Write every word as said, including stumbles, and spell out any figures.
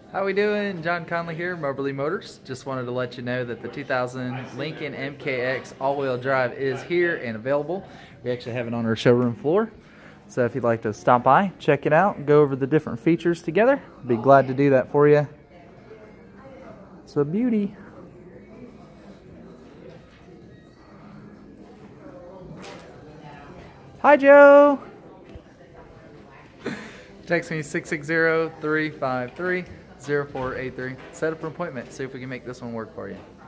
How we doing? John Conley here, Moberly Motors. Just wanted to let you know that the two thousand Lincoln M K X all-wheel drive is here and available. We actually have it on our showroom floor. So if you'd like to stop by, check it out, go over the different features together, I'd be glad to do that for you. It's a beauty. Hi, Joe. Text me six six zero, three five three, zero four eight three. Set up an appointment. See if we can make this one work for you.